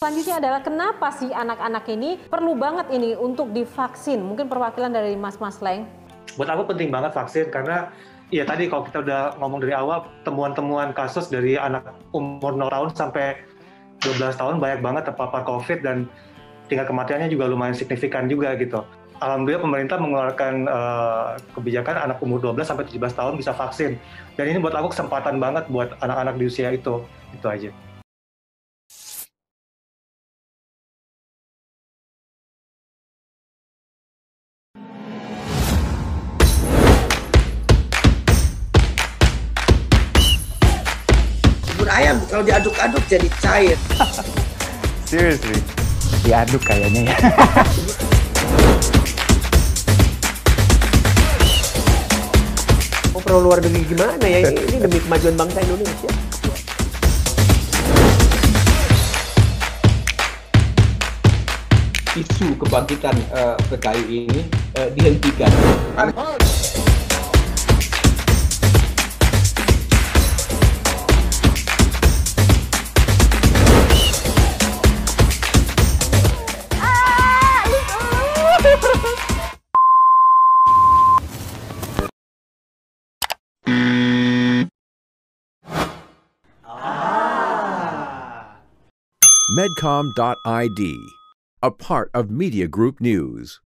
Selanjutnya adalah kenapa sih anak-anak ini perlu banget ini untuk divaksin? Mungkin perwakilan dari Mas Leng. Buat aku penting banget vaksin karena ya tadi kalau kita udah ngomong dari awal, temuan-temuan kasus dari anak umur 0 tahun sampai 12 tahun banyak banget terpapar COVID dan tingkat kematiannya juga lumayan signifikan juga gitu. Alhamdulillah pemerintah mengeluarkan kebijakan anak umur 12 sampai 17 tahun bisa vaksin. Dan ini buat aku kesempatan banget buat anak-anak di usia itu. Itu aja. Bubur ayam kalau diaduk-aduk jadi cair. Seriously? Diaduk kayaknya ya. Oh, perlu luar negeri gimana ya? Ini demi kemajuan bangsa Indonesia. Isu kebangkitan PKI ini dihentikan. Medcom.id, a part of Media Group News.